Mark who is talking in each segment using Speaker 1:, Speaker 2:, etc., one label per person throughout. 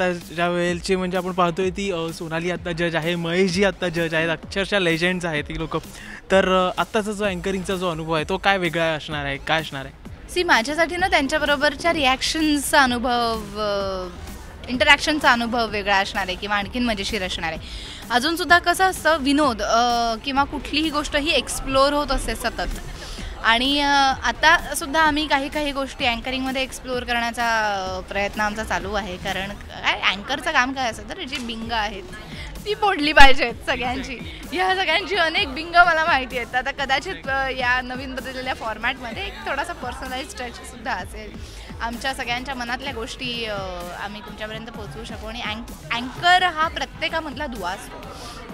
Speaker 1: आता ज्या वेळेची म्हणजे आपण पाहतोय ती सोनाली आत्ता जज आहे, महेशजी आत्ता जज आहेत, अक्षरशः लेजंड्स आहेत ती लोक. तर आत्ताचा जो अँकरिंगचा जो अनुभव आहे तो काय वेगळा असणार आहे, काय असणार आहे?
Speaker 2: सी माझ्यासाठी ना त्यांच्याबरोबरच्या रिॲक्शन्सचा अनुभव, इंटरॅक्शनचा अनुभव वेगळा असणार आहे किंवा आणखीन मजेशीर असणार आहे. अजूनसुद्धा कसं असतं, विनोद किंवा कुठलीही गोष्ट ही एक्सप्लोअर होत असते सतत. आणि आतासुद्धा आम्ही काही काही गोष्टी अँकरिंगमध्ये एक्सप्लोअर करण्याचा प्रयत्न आमचा चालू आहे. कारण काय अँकरचं काम काय असतं तर जी बिंग आहेत ती फोडली पाहिजेत सगळ्यांची. ह्या सगळ्यांची अनेक बिंग मला माहिती आहेत. आता कदाचित या नवीन बदललेल्या फॉर्मॅटमध्ये एक थोडासा पर्सनलाइज टचसुद्धा असेल. आमच्या सगळ्यांच्या मनातल्या गोष्टी आम्ही तुमच्यापर्यंत पोहोचवू शकू. आणि अँकर हा प्रत्येकामधला दुवा असतो.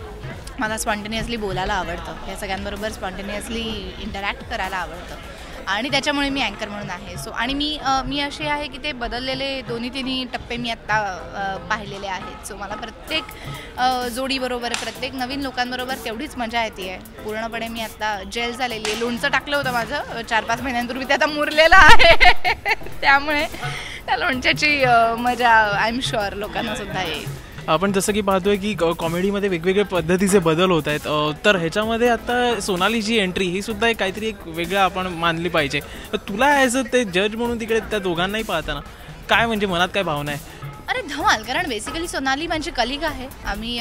Speaker 2: मला स्पॉन्टेनियसली बोलायला आवडतं, या सगळ्यांबरोबर स्पॉन्टेनियसली इंटरॅक्ट करायला आवडतं आणि त्याच्यामुळे मी अँकर म्हणून आहे. सो आणि मी अशी आहे की ते बदललेले दोन्ही तिन्ही टप्पे मी आत्ता पाहिलेले आहेत. सो मला प्रत्येक जोडीबरोबर, प्रत्येक नवीन लोकांबरोबर तेवढीच मजा येते आहे. पूर्णपणे मी आत्ता जेल झालेली आहे. लोणचं टाकलं होतं माझं 4-5 महिन्यांपूर्वी, ते आता मुरलेलं आहे. त्यामुळे त्या लोणच्याची मजा आय एम शुअर लोकांनासुद्धा येईल.
Speaker 1: आपण जसं की पाहतोय की कॉमेडीमध्ये वेगवेगळे पद्धतीचे बदल होत आहेत. तर ह्याच्यामध्ये आता सोनालीची एंट्री ही सुद्धा एक काहीतरी एक वेगळं आपण मानली पाहिजे. तर तुला ॲज ते जज म्हणून तिकडे त्या दोघांनाही पाहताना काय म्हणजे मनात काय भावना आहे?
Speaker 2: अरे धमाल. कारण बेसिकली सोनाली माझी कलिग आहे. आम्ही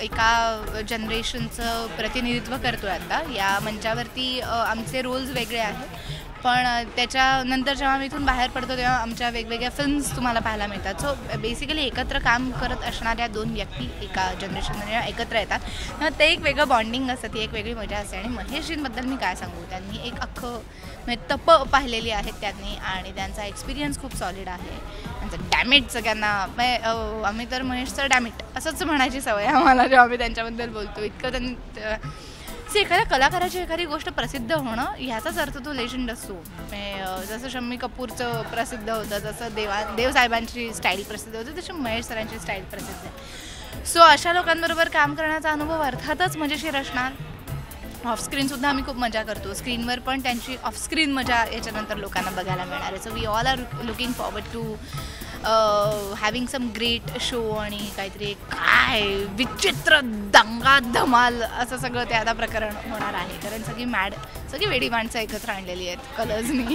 Speaker 2: एका जनरेशनचं प्रतिनिधित्व करतो आहे आता. या मंचावरती आमचे रोल्स वेगळे आहेत, पण त्याच्यानंतर जेव्हा आम्ही इथून बाहेर पडतो तेव्हा आमच्या वेगवेगळ्या फिल्म्स तुम्हाला पाहायला मिळतात. सो बेसिकली एकत्र काम करत असणाऱ्या दोन व्यक्ती एका जनरेशनमध्ये एकत्र येतात, तेव्हा ते एक वेगळं बॉन्डिंग असतं, ती एक वेगळी मजा असते. आणि महेशजींबद्दल मी काय सांगू, त्यांनी एक अख्खं म्हणजे तप पाहिलेली आहेत त्यांनी आणि त्यांचा एक्सपिरियन्स खूप सॉलिड आहे. त्यांचं डॅमिट सगळ्यांना आम्ही तर महेशचं डॅमिट असंच म्हणायची सवय आम्हाला जेव्हा आम्ही त्यांच्याबद्दल बोलतो. इतकं त्यांनी एखाद्या कलाकाराची एखादी गोष्ट प्रसिद्ध होणं ह्याचाच अर्थ तो लेजंड असतो. जसं शम्मी कपूरचं प्रसिद्ध होतं, जसं देवसाहेबांची स्टाईल प्रसिद्ध होती, तशी महेश सरांची स्टाईल प्रसिद्ध आहे. सो अशा लोकांबरोबर काम करण्याचा अनुभव अर्थातच मजेशीर असणार. ऑफस्क्रीनसुद्धा आम्ही खूप मजा करतो, स्क्रीनवर पण त्यांची ऑफस्क्रीन मजा याच्यानंतर लोकांना बघायला मिळणार आहे. So we all are looking forward to having some great show आणि काहीतरी काय विचित्र दंगा धमाल असं सगळं ते आता प्रकरण होणार आहे. कारण सगळी वेडी माणसं एकत्र आणलेली आहेत कलर्सनी.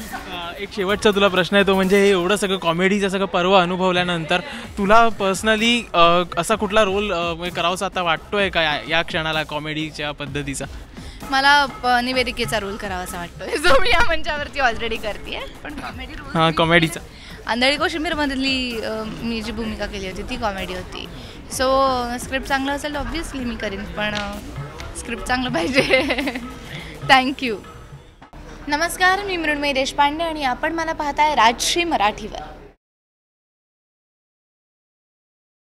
Speaker 1: एक शेवटचा तुला प्रश्न आहे, तो म्हणजे हे एवढं सगळं कॉमेडीचं सगळं पर्व अनुभवल्यानंतर तुला पर्सनली असा कुठला रोल करावासा आता वाटतोय का या क्षणाला कॉमेडीच्या पद्धतीचा?
Speaker 2: मला निवेदिकेचा रोल करावासा वाटतोय, जो मी या मंचावरती ऑलरेडी करते. पण कॉमेडी रोल
Speaker 1: कॉमेडीचा
Speaker 2: आंधळी कोशिंबीरमधली मी जी भूमिका केली होती ती कॉमेडी होती. सो स्क्रिप्ट चांगलं असेल तर ऑब्व्हियसली मी करीन, पण स्क्रिप्ट चांगलं पाहिजे. थँक्यू. नमस्कार, मी मृण्मयी देशपांडे आणि आपण मला पाहताय राजश्री मराठीवर.